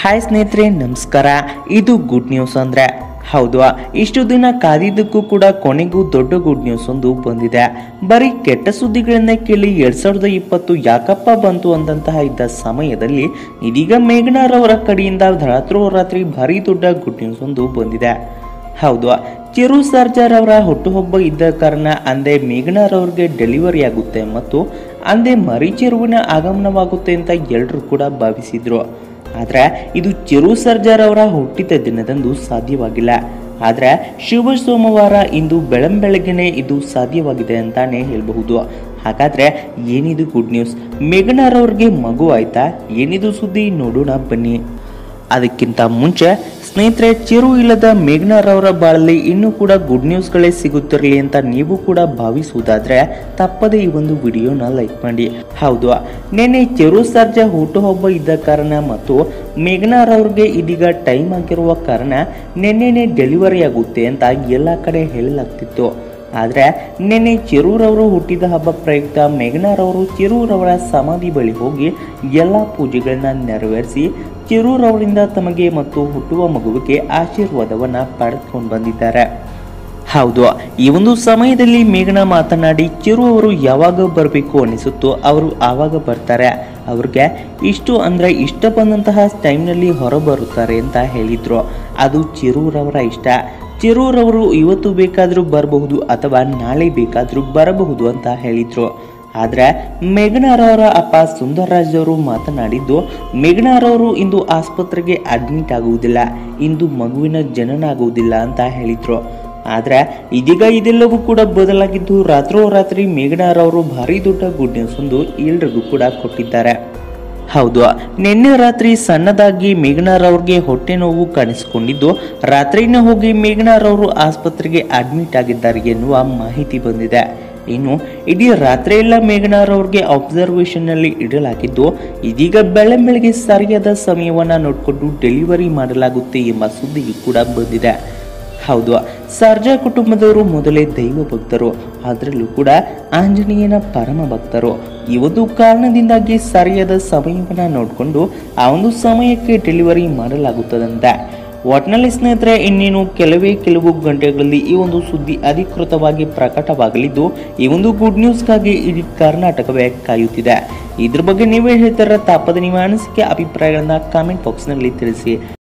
Hi ಸ್ನೇಹಿತರೆ, ನಮಸ್ಕಾರ. ಇದು ಗುಡ್ ನ್ಯೂಸ್ ಅಂದ್ರೆ ಹೌದು, ಇಷ್ಟು ದಿನ ಕಾದಿದ್ದಕ್ಕೂ ಕೂಡ ಕೊನೆಗೂ ದೊಡ್ಡ ಗುಡ್ ನ್ಯೂಸ್ ಒಂದು ಬಂದಿದೆ. ಬರೀ ಕೆಟ್ಟ ಸುದ್ದಿಗಳನ್ನ ಕೇಳಿ 2020 ಯಾಕಪ್ಪ ಬಂತು ಅಂದಂತಹ ಇದ್ದ ಸಮಯದಲ್ಲಿ ಇದೀಗ ಮೇಘನಾರವರ ಕಡೆಯಿಂದ ರಾತ್ರೋರಾತ್ರಿ ಭಾರಿ ದೊಡ್ಡ ಗುಡ್ ನ್ಯೂಸ್ ಒಂದು ಬಂದಿದೆ. ಹೌದು, ಚಿರು ಸರ್ಜಾರ್ ಅವರ ಹುಟ್ಟುಹಬ್ಬ ಇದ್ದ ಕಾರಣ ಅಂದೇ ಮೇಘನಾರವ್ರಿಗೆ ಡೆಲಿವರಿ ಆಗುತ್ತೆ ಮತ್ತು ಅಂದೇ ಮರಿಚಿರುವಿನ ಆಗಮನವಾಗುತ್ತೆ ಅಂತ ಎಲ್ಲರೂ ಕೂಡ ಭಾವಿಸಿದ್ರು. ಆದ್ರೆ ಇದು ಚಿರು ಸರ್ಜಾರ್ ಅವರ ಹುಟ್ಟಿದ ದಿನದಂದು ಸಾಧ್ಯವಾಗಿಲ್ಲ. ಆದ್ರೆ ಶುಭ ಸೋಮವಾರ ಇಂದು ಬೆಳಂಬೆಳಗ್ಗೆನೆ ಇದು ಸಾಧ್ಯವಾಗಿದೆ ಅಂತಾನೆ ಹೇಳಬಹುದು. ಹಾಗಾದ್ರೆ ಏನಿದು ಗುಡ್ ನ್ಯೂಸ್? ಮೇಘನಾರವ್ರಿಗೆ ಮಗು ಆಯ್ತಾ? ಏನಿದು ಸುದ್ದಿ ನೋಡೋಣ ಬನ್ನಿ. ಅದಕ್ಕಿಂತ ಮುಂಚೆ ಸ್ನೇಹಿತರೆ, ಚಿರು ಇಲ್ಲದ ಮೇಘನಾರವರ ಬಾಳಲ್ಲಿ ಇನ್ನೂ ಕೂಡ ಗುಡ್ ನ್ಯೂಸ್ಗಳೇ ಸಿಗುತ್ತಿರಲಿ ಅಂತ ನೀವು ಕೂಡ ಭಾವಿಸುವುದಾದ್ರೆ ತಪ್ಪದೆ ಈ ಒಂದು ವಿಡಿಯೋನ ಲೈಕ್ ಮಾಡಿ. ಹೌದು, ನೆನ್ನೆ ಚಿರು ಸರ್ಜಾ ಹುಟ್ಟುಹಬ್ಬ ಇದ್ದ ಕಾರಣ ಮತ್ತು ಮೇಘನಾರವ್ರಿಗೆ ಇದೀಗ ಟೈಮ್ ಆಗಿರುವ ಕಾರಣ ನೆನ್ನೆನೆ ಡೆಲಿವರಿ ಆಗುತ್ತೆ ಅಂತ ಎಲ್ಲ ಕಡೆ ಹೇಳಲಾಗ್ತಿತ್ತು. ಆದ್ರೆ ನಿನ್ನೆ ಚಿರೂರವರು ಹುಟ್ಟಿದ ಹಬ್ಬ ಪ್ರಯುಕ್ತ ಮೇಘನಾರವರು ಚಿರೂರವರ ಸಮಾಧಿ ಬಳಿ ಹೋಗಿ ಎಲ್ಲಾ ಪೂಜೆಗಳನ್ನ ನೆರವೇರಿಸಿ ಚಿರೂರವರಿಂದ ತಮಗೆ ಮತ್ತು ಹುಟ್ಟುವ ಮಗುವಿಗೆ ಆಶೀರ್ವಾದವನ್ನ ಪಡೆದುಕೊಂಡು ಬಂದಿದ್ದಾರೆ. ಹೌದು, ಈ ಒಂದು ಸಮಯದಲ್ಲಿ ಮೇಘನಾ ಮಾತನಾಡಿ ಚಿರು ಅವರು ಯಾವಾಗ ಬರಬೇಕು ಅನಿಸುತ್ತೋ ಅವರು ಆವಾಗ ಬರ್ತಾರೆ, ಅವ್ರಿಗೆ ಇಷ್ಟು ಅಂದ್ರೆ ಇಷ್ಟ ಬಂದಂತಹ ಟೈಮ್ನಲ್ಲಿ ಹೊರಬರುತ್ತಾರೆ ಅಂತ ಹೇಳಿದ್ರು. ಅದು ಚಿರೂರವರ ಇಷ್ಟ. ಚಿರೂರವರು ಇವತ್ತು ಬೇಕಾದ್ರೂ ಬರಬಹುದು ಅಥವಾ ನಾಳೆ ಬೇಕಾದ್ರೂ ಬರಬಹುದು ಅಂತ ಹೇಳಿದ್ರು. ಆದ್ರೆ ಮೇಘನಾರವರ ಅಪ್ಪ ಸುಂದರರಾಜ್ ಅವರು ಮಾತನಾಡಿದ್ದು, ಮೇಘನಾರವರು ಇಂದು ಆಸ್ಪತ್ರೆಗೆ ಅಡ್ಮಿಟ್ ಆಗುವುದಿಲ್ಲ, ಇಂದು ಮಗುವಿನ ಜನನ ಆಗುವುದಿಲ್ಲ ಅಂತ ಹೇಳಿದ್ರು. ಆದ್ರೆ ಇದೀಗ ಇದೆಲ್ಲವೂ ಕೂಡ ಬದಲಾಗಿದ್ದು ರಾತ್ರೋರಾತ್ರಿ ಮೇಘನಾರವರು ಭಾರಿ ದೊಡ್ಡ ಗುಡ್ ನ್ಯೂಸ್ ಒಂದು ಎಲ್ರಿಗೂ ಕೂಡ ಕೊಟ್ಟಿದ್ದಾರೆ. ಹೌದು, ನಿನ್ನೆ ರಾತ್ರಿ ಸಣ್ಣದಾಗಿ ಮೇಘನಾರವ್ರಿಗೆ ಹೊಟ್ಟೆ ನೋವು ಕಾಣಿಸಿಕೊಂಡಿದ್ದು ರಾತ್ರಿನ ಹೋಗಿ ಮೇಘನಾರವರು ಆಸ್ಪತ್ರೆಗೆ ಅಡ್ಮಿಟ್ ಆಗಿದ್ದಾರೆ ಎನ್ನುವ ಮಾಹಿತಿ ಬಂದಿದೆ. ಇನ್ನು ಇಡೀ ರಾತ್ರಿ ಎಲ್ಲ ಮೇಘನಾರವ್ರಿಗೆ ಅಬ್ಸರ್ವೇಷನ್ ನಲ್ಲಿ ಇಡಲಾಗಿದ್ದು ಇದೀಗ ಬೆಳಂಬೆಳಗ್ಗೆ ಸರಿಯಾದ ಸಮಯವನ್ನ ನೋಡಿಕೊಂಡು ಡೆಲಿವರಿ ಮಾಡಲಾಗುತ್ತೆ ಎಂಬ ಸುದ್ದಿಯು ಕೂಡ ಬಂದಿದೆ. ಹೌದು, ಸರ್ಜಾ ಕುಟುಂಬದವರು ಮೊದಲೇ ದೈವ ಭಕ್ತರು, ಅದರಲ್ಲೂ ಕೂಡ ಆಂಜನೇಯನ ಪರಮ ಭಕ್ತರು. ಈ ಒಂದು ಕಾರಣದಿಂದಾಗಿ ಸರಿಯಾದ ಸಮಯವನ್ನ ನೋಡಿಕೊಂಡು ಆ ಒಂದು ಸಮಯಕ್ಕೆ ಡೆಲಿವರಿ ಮಾಡಲಾಗುತ್ತದಂತೆ. ಒಟ್ನಲ್ಲಿ ಸ್ನೇಹಿತರೆ, ಇನ್ನೇನು ಕೆಲವು ಗಂಟೆಗಳಲ್ಲಿ ಈ ಒಂದು ಸುದ್ದಿ ಅಧಿಕೃತವಾಗಿ ಪ್ರಕಟವಾಗಲಿದ್ದು ಈ ಒಂದು ಗುಡ್ ನ್ಯೂಸ್ಗಾಗಿ ಇಡೀ ಕರ್ನಾಟಕವೇ ಕಾಯುತ್ತಿದೆ. ಇದ್ರ ಬಗ್ಗೆ ನೀವೇ ಹೇಳ್ತಾರ? ತಪ್ಪದೆ ನಿಮ್ಮ ಅನಿಸಿಕೆ ಅಭಿಪ್ರಾಯಗಳನ್ನ ಕಾಮೆಂಟ್ ಬಾಕ್ಸ್ ನಲ್ಲಿ ತಿಳಿಸಿ.